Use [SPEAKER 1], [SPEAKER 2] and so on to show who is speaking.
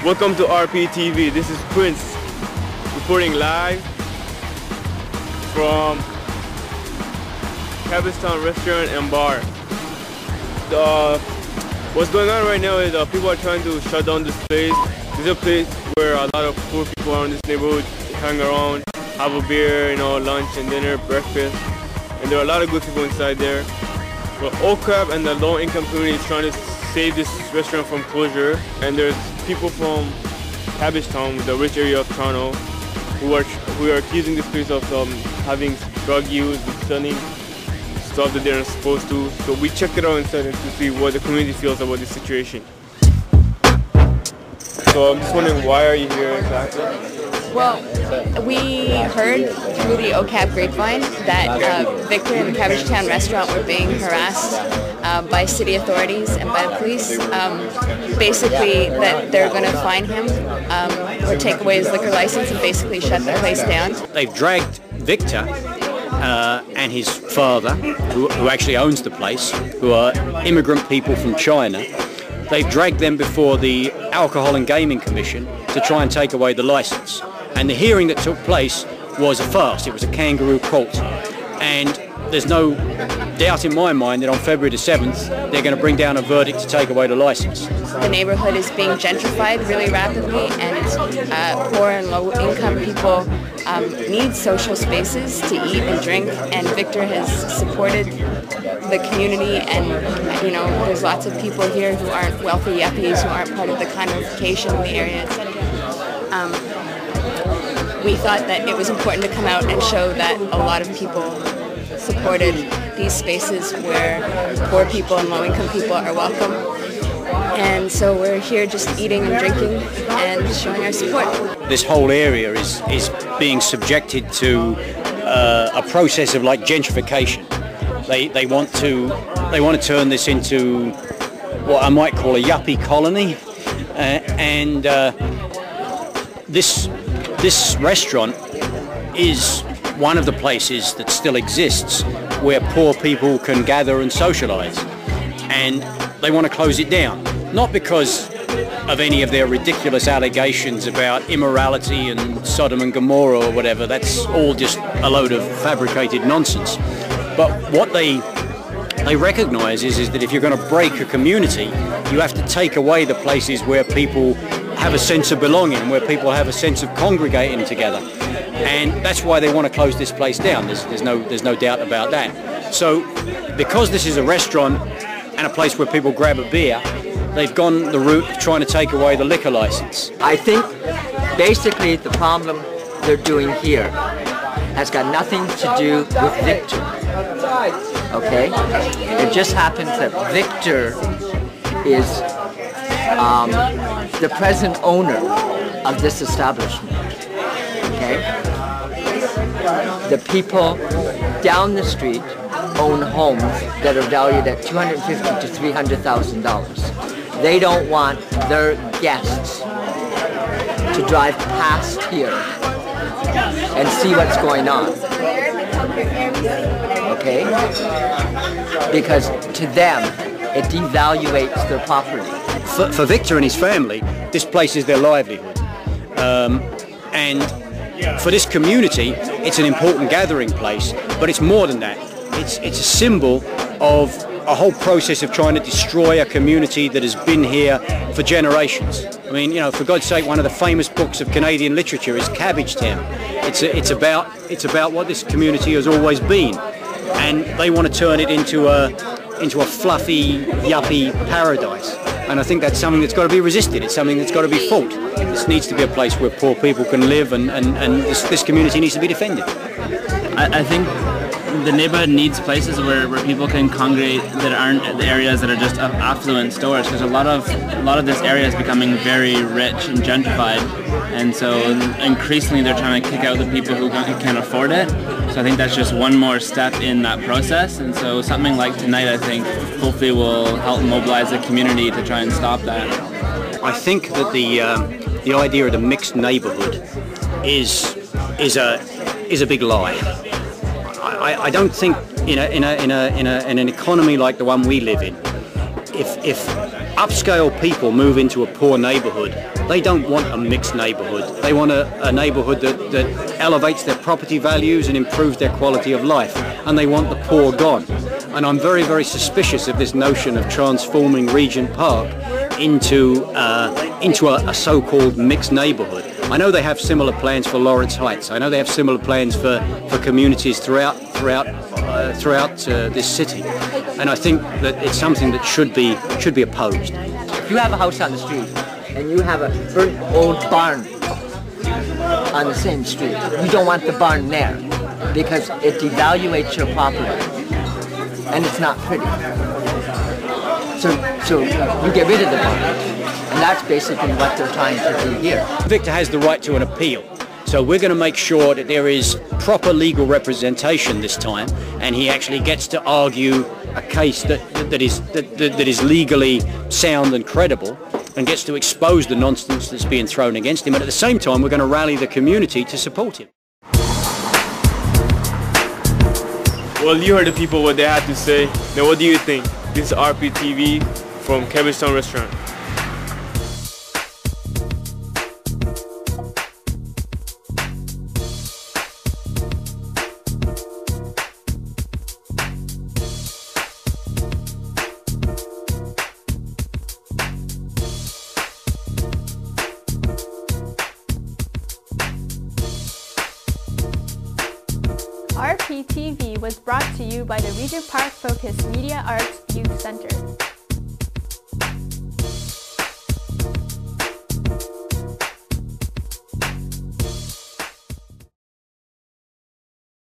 [SPEAKER 1] Welcome to RPTV. This is Prince reporting live from Cabbagetown Restaurant and Bar. What's going on right now is people are trying to shut down this place. This is a place where a lot of poor people around this neighborhood hang around, have a beer, you know, lunch and dinner, breakfast. And there are a lot of good people inside there. But OCAP and the low-income community is trying to save this restaurant from closure. And there's people from Cabbagetown, the rich area of Toronto, who are accusing this place of having drug use, selling stuff that they're not supposed to. So we checked it out inside to see what the community feels about this situation. So I'm just wondering, why are you here exactly?
[SPEAKER 2] Well, we heard through the OCAP grapevine that Victor and the Cabbagetown Restaurant were being harassed by city authorities and by the police. Basically, that they're going to fine him or take away his liquor license and basically shut the place down.
[SPEAKER 3] They've dragged Victor and his father, who actually owns the place, who are immigrant people from China. They've dragged them before the Alcohol and Gaming Commission to try and take away the license. And the hearing that took place was a farce. It was a kangaroo court. And there's no doubt in my mind that on February the 7th, they're going to bring down a verdict to take away the license.
[SPEAKER 2] The neighborhood is being gentrified really rapidly, and poor and low-income people need social spaces to eat and drink, and Victor has supported the community, and you know, there's lots of people here who aren't wealthy yuppies, who aren't part of the congregation in the area, etc. We thought that it was important to come out and show that a lot of people supported these spaces where poor people and low-income people are welcome. And so we're here just eating and drinking and showing our support.
[SPEAKER 3] This whole area is being subjected to a process of like gentrification. They want to turn this into what I might call a yuppie colony, and this restaurant is one of the places that still exists where poor people can gather and socialise, and they want to close it down. Not because of any of their ridiculous allegations about immorality and Sodom and Gomorrah or whatever. That's all just a load of fabricated nonsense. But what they recognise is that if you're going to break a community, you have to take away the places where people have a sense of belonging, where people have a sense of congregating together. And that's why they want to close this place down. There's no doubt about that. So because this is a restaurant and a place where people grab a beer, they've gone the route of trying to take away the liquor license.
[SPEAKER 4] I think basically the problem they're doing here has got nothing to do with Victor. Okay? It just happens that Victor is the present owner of this establishment. Okay? The people down the street own homes that are valued at $250,000 to $300,000. They don't want their guests to drive past here and see what's going on. Okay? Because to them, it devaluates their property.
[SPEAKER 3] For Victor and his family, this place is their livelihood. And for this community, it's an important gathering place, but it's more than that. It's a symbol of a whole process of trying to destroy a community that has been here for generations. I mean, you know, for God's sake, one of the famous books of Canadian literature is Cabbagetown. It's about what this community has always been, and they want to turn it into a fluffy, yuppie paradise. And I think that's something that's got to be resisted. It's something that's got to be fought. This needs to be a place where poor people can live, and this community needs to be defended.
[SPEAKER 5] I think the neighborhood needs places where people can congregate that aren't the areas that are just affluent stores, because a lot of this area is becoming very rich and gentrified, and so increasingly they're trying to kick out the people who can't afford it. So I think that's just one more step in that process, and so something like tonight, I think, hopefully will help mobilize the community to try and stop that.
[SPEAKER 3] I think that the idea of the mixed neighborhood is a big lie. I don't think in an economy like the one we live in, if upscale people move into a poor neighborhood, they don't want a mixed neighborhood. They want a neighborhood that elevates their property values and improves their quality of life. And they want the poor gone. And I'm very, very suspicious of this notion of transforming Regent Park into a so-called mixed neighborhood. I know they have similar plans for Lawrence Heights. I know they have similar plans for communities throughout this city. And I think that it's something that should be opposed.
[SPEAKER 4] If you have a house on the street and you have a burnt old barn on the same street, you don't want the barn there because it devaluates your property and it's not pretty. So you get rid of the barn. And that's basically what they're trying to do here.
[SPEAKER 3] Victor has the right to an appeal. So we're going to make sure that there is proper legal representation this time, and he actually gets to argue a case that is legally sound and credible, and gets to expose the nonsense that's being thrown against him. And at the same time, we're going to rally the community to support him.
[SPEAKER 1] Well, you heard the people what they had to say. Now, what do you think? This is RPTV from Cabbagetown Restaurant.
[SPEAKER 6] RPTV was brought to you by the Regent Park Focus Media Arts Youth Center.